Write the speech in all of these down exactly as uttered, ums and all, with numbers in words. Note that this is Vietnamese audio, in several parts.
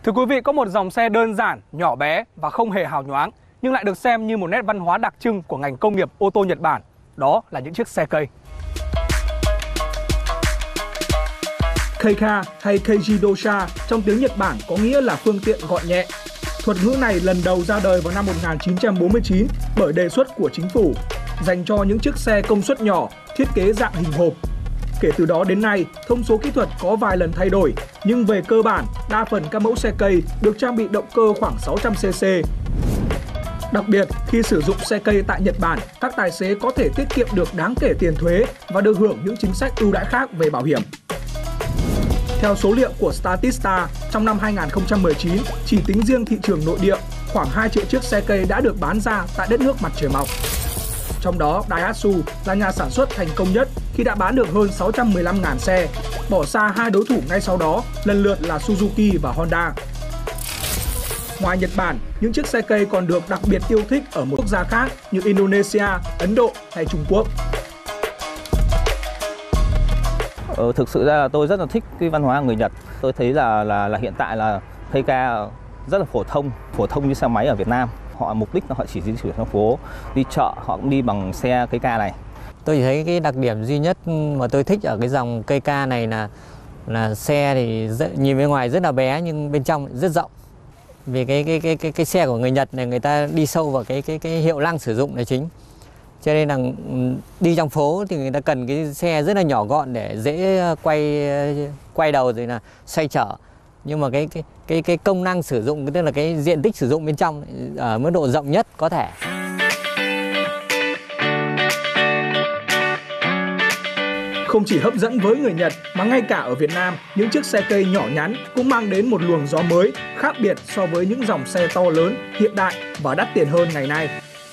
Thưa quý vị, có một dòng xe đơn giản, nhỏ bé và không hề hào nhoáng, nhưng lại được xem như một nét văn hóa đặc trưng của ngành công nghiệp ô tô Nhật Bản. Đó là những chiếc xe cây. Keika hay Keiji Dosha trong tiếng Nhật Bản có nghĩa là phương tiện gọn nhẹ. Thuật ngữ này lần đầu ra đời vào năm một nghìn chín trăm bốn mươi chín bởi đề xuất của chính phủ, dành cho những chiếc xe công suất nhỏ, thiết kế dạng hình hộp. Kể từ đó đến nay, thông số kỹ thuật có vài lần thay đổi, nhưng về cơ bản, đa phần các mẫu xe cây được trang bị động cơ khoảng sáu trăm xê xê. Đặc biệt, khi sử dụng xe cây tại Nhật Bản, các tài xế có thể tiết kiệm được đáng kể tiền thuế và được hưởng những chính sách ưu đãi khác về bảo hiểm. Theo số liệu của Statista, trong năm hai nghìn không trăm mười chín, chỉ tính riêng thị trường nội địa, khoảng hai triệu chiếc xe cây đã được bán ra tại đất nước mặt trời mọc. Trong đó, Daihatsu là nhà sản xuất thành công nhất khi đã bán được hơn sáu trăm mười lăm nghìn xe, bỏ xa hai đối thủ ngay sau đó, lần lượt là Suzuki và Honda. Ngoài Nhật Bản, những chiếc xe cây còn được đặc biệt yêu thích ở một quốc gia khác như Indonesia, Ấn Độ hay Trung Quốc. Ờ, thực sự ra là tôi rất là thích cái văn hóa của người Nhật. Tôi thấy là là là hiện tại là Keika rất là phổ thông, phổ thông như xe máy ở Việt Nam. Họ mục đích là họ chỉ di chuyển trong phố, đi chợ, họ cũng đi bằng xe Keika này. Tôi chỉ thấy cái đặc điểm duy nhất mà tôi thích ở cái dòng Keika này là là xe thì rất, nhìn bên ngoài rất là bé nhưng bên trong rất rộng. Vì cái cái cái cái cái xe của người Nhật này người ta đi sâu vào cái cái cái hiệu năng sử dụng là chính. Cho nên là đi trong phố thì người ta cần cái xe rất là nhỏ gọn để dễ quay quay đầu rồi là xoay trở. Nhưng mà cái cái cái cái công năng sử dụng, tức là cái diện tích sử dụng bên trong ở mức độ rộng nhất có thể. Không chỉ hấp dẫn với người Nhật mà ngay cả ở Việt Nam, những chiếc xe cây nhỏ nhắn cũng mang đến một luồng gió mới, khác biệt so với những dòng xe to lớn, hiện đại và đắt tiền hơn ngày nay.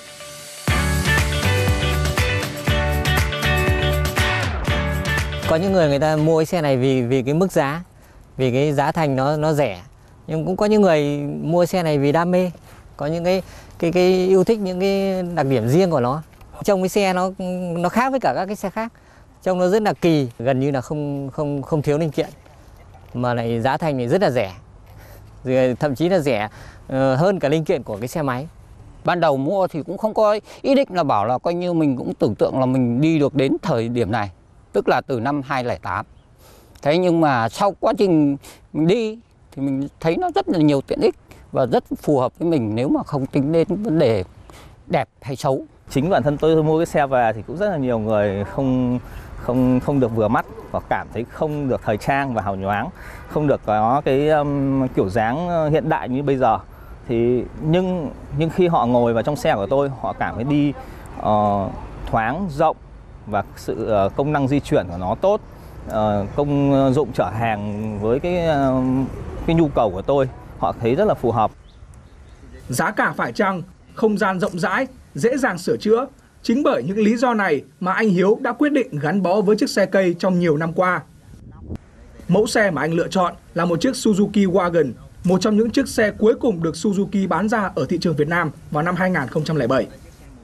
Có những người người ta mua cái xe này vì vì cái mức giá, vì cái giá thành nó nó rẻ. Nhưng cũng có những người mua xe này vì đam mê, có những cái cái cái yêu thích những cái đặc điểm riêng của nó. Trông cái xe nó nó khác với cả các cái xe khác. Trông nó rất là kỳ, gần như là không không không thiếu linh kiện. Mà lại giá thành thì rất là rẻ. Rồi thậm chí là rẻ uh, hơn cả linh kiện của cái xe máy. Ban đầu mua thì cũng không có ý định là bảo là coi như mình cũng tưởng tượng là mình đi được đến thời điểm này, tức là từ năm hai nghìn không trăm lẻ tám. Thế nhưng mà sau quá trình mình đi thì mình thấy nó rất là nhiều tiện ích và rất phù hợp với mình nếu mà không tính đến vấn đề đẹp hay xấu. Chính bản thân tôi mua cái xe về thì cũng rất là nhiều người không không không được vừa mắt và cảm thấy không được thời trang và hào nhoáng, không được có cái um, kiểu dáng hiện đại như bây giờ. Thì nhưng nhưng khi họ ngồi vào trong xe của tôi, họ cảm thấy đi uh, thoáng, rộng và sự uh, công năng di chuyển của nó tốt, uh, công dụng chở hàng với cái uh, cái nhu cầu của tôi, họ thấy rất là phù hợp. Giá cả phải chăng, không gian rộng rãi, dễ dàng sửa chữa. Chính bởi những lý do này mà anh Hiếu đã quyết định gắn bó với chiếc xe cây trong nhiều năm qua. Mẫu xe mà anh lựa chọn là một chiếc Suzuki Wagon, một trong những chiếc xe cuối cùng được Suzuki bán ra ở thị trường Việt Nam vào năm hai nghìn không trăm lẻ bảy.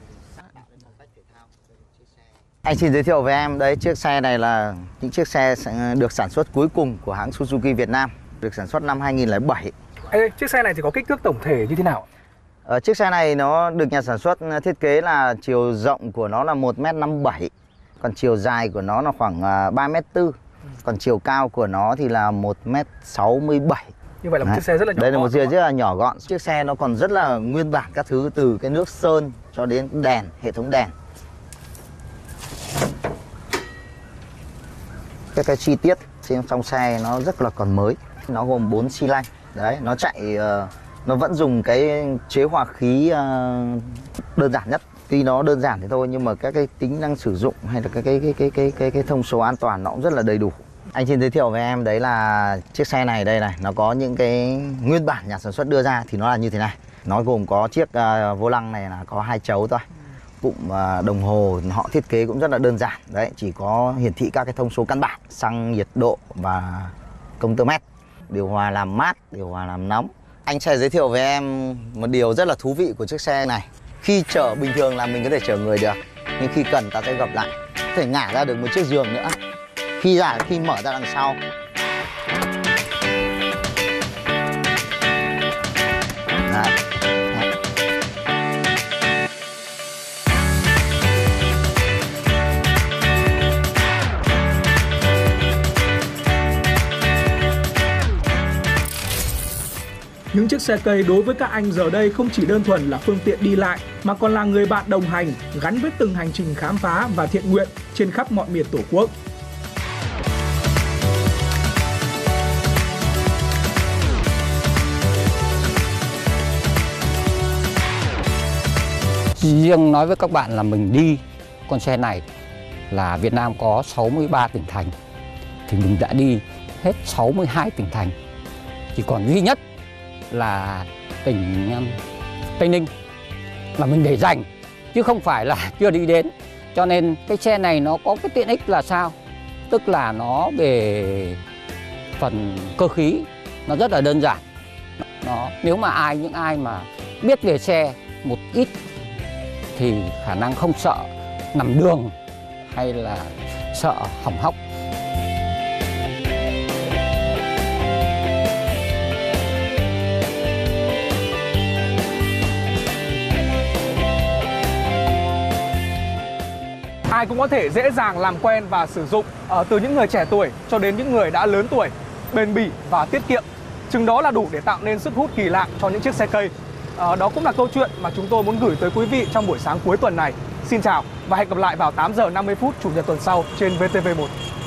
Anh xin giới thiệu với em, đấy, chiếc xe này là những chiếc xe được sản xuất cuối cùng của hãng Suzuki Việt Nam, được sản xuất năm hai nghìn không trăm lẻ bảy. Ê, chiếc xe này thì có kích thước tổng thể như thế nào? Ờ, chiếc xe này nó được nhà sản xuất thiết kế là chiều rộng của nó là một mét năm mươi bảy, còn chiều dài của nó là khoảng ba mét tư, còn chiều cao của nó thì là một mét sáu mươi bảy. Như vậy là một chiếc xe rất là nhỏ. Đây là một chiếc gọn, rất là nhỏ gọn. Chiếc xe nó còn rất là nguyên bản các thứ, từ cái nước sơn cho đến đèn, hệ thống đèn. Cái, cái chi tiết trên trong xe nó rất là còn mới. Nó gồm bốn xi lanh. Đấy, nó chạy uh, nó vẫn dùng cái chế hòa khí uh, đơn giản nhất. Tuy nó đơn giản thế thôi nhưng mà các cái tính năng sử dụng hay là cái cái cái cái cái cái, cái thông số an toàn nó cũng rất là đầy đủ. Anh xin giới thiệu với em đấy là chiếc xe này đây này, nó có những cái nguyên bản nhà sản xuất đưa ra thì nó là như thế này. Nó gồm có chiếc uh, vô lăng này là có hai chấu thôi. Cụm uh, đồng hồ họ thiết kế cũng rất là đơn giản. Đấy, chỉ có hiển thị các cái thông số căn bản, xăng, nhiệt độ và công tơ mét. Điều hòa làm mát, điều hòa làm nóng. Anh sẽ giới thiệu với em một điều rất là thú vị của chiếc xe này. Khi chở bình thường là mình có thể chở người được, nhưng khi cần ta sẽ gập lại, có thể ngả ra được một chiếc giường nữa. Khi ra khi mở ra đằng sau Những chiếc xe cây đối với các anh giờ đây không chỉ đơn thuần là phương tiện đi lại mà còn là người bạn đồng hành gắn với từng hành trình khám phá và thiện nguyện trên khắp mọi miền Tổ quốc. Riêng nói với các bạn là mình đi con xe này là Việt Nam có sáu mươi ba tỉnh thành thì mình đã đi hết sáu mươi hai tỉnh thành. Chỉ còn duy nhất là tỉnh Tây Ninh là mình để dành chứ không phải là chưa đi đến. Cho nên cái xe này nó có cái tiện ích là sao? Tức là nó về phần cơ khí nó rất là đơn giản. Nó nếu mà ai những ai mà biết về xe một ít thì khả năng không sợ nằm đường hay là sợ hỏng hóc. Ai cũng có thể dễ dàng làm quen và sử dụng, uh, từ những người trẻ tuổi cho đến những người đã lớn tuổi, bền bỉ và tiết kiệm. Chừng đó là đủ để tạo nên sức hút kỳ lạ cho những chiếc xe cây. Uh, đó cũng là câu chuyện mà chúng tôi muốn gửi tới quý vị trong buổi sáng cuối tuần này. Xin chào và hẹn gặp lại vào tám giờ năm mươi phút Chủ nhật tuần sau trên vê tê vê một.